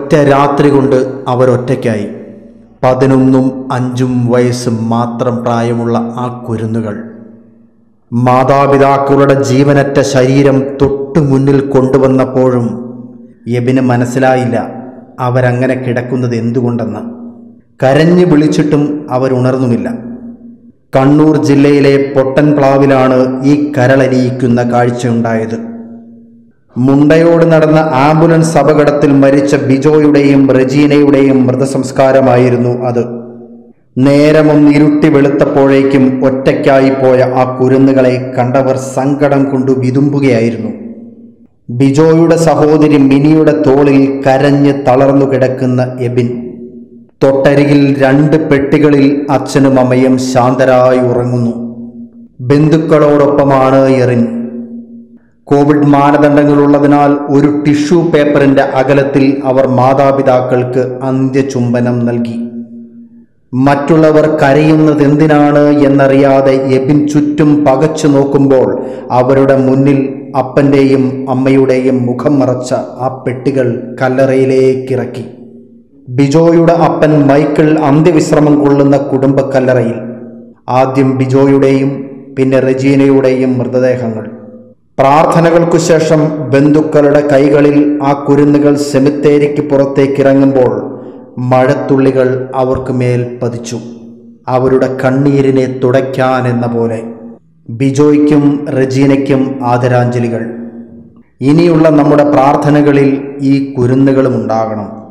ഒറ്റ രാത്രി കൊണ്ട് അവരൊറ്റയ്ക്കായി. 11ഉം 5ഉം വയസ്സ് മാത്രം പ്രായമുള്ള ആ കുരുന്നുകൾ മാതാപിതാക്കളുടെ ജീവനറ്റ ശരീരം തൊട്ടു മുന്നിൽ കൊണ്ടുവന്നപ്പോഴും എബിന് മനസ്സിലായില്ല അവരങ്ങനെ കിടക്കുന്നത് എന്തുകൊണ്ടെന്ന്. കരഞ്ഞു വിളിച്ചിട്ടും അവരുണർന്നുമില്ല. കണ്ണൂർ ജില്ലയിലെ പൊട്ടൻപ്ലാവിലാണ് ഈ കരളലിയിക്കുന്ന കാഴ്ചയുണ്ടായത്. മുണ്ടയോട് നടന്ന ആംബുലൻസ് അപകടത്തിൽ മരിച്ച ബിജോയുടെയും റെജീനയുടെയും മൃതസംസ്കാരമായിരുന്നു അത്. നേരമൊന്ന് ഇരുട്ടി വെളുത്തപ്പോഴേക്കും ഒറ്റയ്ക്കായി പോയ ആ കുരുന്നുകളെ കണ്ടവർ സങ്കടം കൊണ്ടു വിതുമ്പുകയായിരുന്നു. ബിജോയുടെ സഹോദരി മിനിയുടെ തോളിൽ കരഞ്ഞ് തളർന്നു കിടക്കുന്ന എബിൻ. തൊട്ടരികിൽ 2 പെട്ടികളിൽ അച്ഛനും അമ്മയും ശാന്തരായി ഉറങ്ങുന്നു. ബന്ധുക്കളോടൊപ്പമാണ് എറിൻ. കോവിഡ് മാനദണ്ഡങ്ങളുള്ളതിനാൽ ഒരു ടിഷ്യൂ പേപ്പറിന്റെ അകലത്തിൽ അവർ മാതാപിതാക്കൾക്ക് അന്ത്യചുംബനം നൽകി. മറ്റുള്ളവർ കരയുന്നതെന്തിനാണ് എന്നറിയാതെ എബിൻ ചുറ്റും പകച്ചു നോക്കുമ്പോൾ അവരുടെ മുന്നിൽ അപ്പൻ്റെയും അമ്മയുടെയും മുഖം മറച്ച ആ പെട്ടികൾ കല്ലറയിലേക്കിറക്കി. ബിജോയുടെ അപ്പൻ മൈക്കിൾ അന്ത്യവിശ്രമം കൊള്ളുന്ന കുടുംബക്കല്ലറയിൽ. ആദ്യം ബിജോയുടെയും പിന്നെ റെജീനയുടെയും മൃതദേഹങ്ങൾ. പ്രാർത്ഥനകൾക്കു ശേഷം ബന്ധുക്കളുടെ കൈകളിൽ ആ കുരുന്നുകൾ സെമിത്തേരിക്ക് പുറത്തേക്കിറങ്ങുമ്പോൾ മഴത്തുള്ളികൾ അവർക്ക് മേൽ പതിച്ചു, അവരുടെ കണ്ണീരിനെ തുടയ്ക്കാനെന്ന പോലെ. ബിജോയ്ക്കും റെജീനയ്ക്കും ആദരാഞ്ജലികൾ. ഇനിയുള്ള നമ്മുടെ പ്രാർത്ഥനകളിൽ ഈ കുരുന്നുകളും ഉണ്ടാകണം.